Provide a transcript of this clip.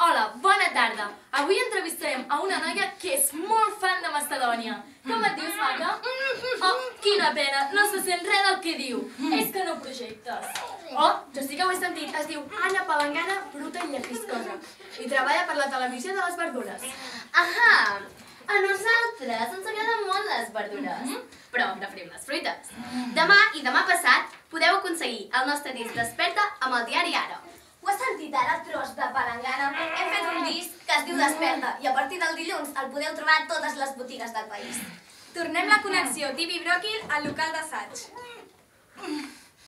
Hola, bona tarda. Avui entrevistarem a una noia que és molt fan de Macedònia. Com et dius, maca? Oh, quina pena, no se sent res del que diu. És que no projectes. Oh, jo sí que ho he sentit. Es diu Anna Palangana, bruta i llepriscosa. I treballa per la televisió de les verdures. Ahà! A nosaltres ens agraden molt les verdures, però preferim les fruites. Demà i demà passat podeu aconseguir el nostre disc Desperta amb el diari Ara. Ho has sentit ara, tros de palangana? Hem fet un disc que es diu Desperta i a partir del dilluns el podeu trobar a totes les botigues del país. Tornem la connexió Tibi Bròquil al local d'assaig.